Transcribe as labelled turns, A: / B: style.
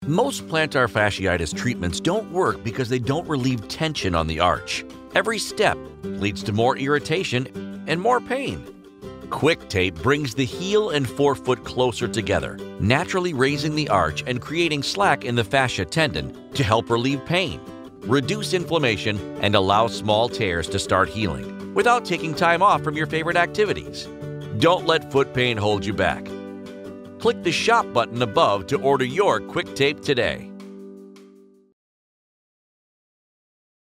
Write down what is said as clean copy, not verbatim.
A: Most plantar fasciitis treatments don't work because they don't relieve tension on the arch. Every step leads to more irritation and more pain. Quick Tape brings the heel and forefoot closer together, naturally raising the arch and creating slack in the fascia tendon to help relieve pain, reduce inflammation, and allow small tears to start healing without taking time off from your favorite activities. Don't let foot pain hold you back. Click the Shop button above to order your Quick Tape today.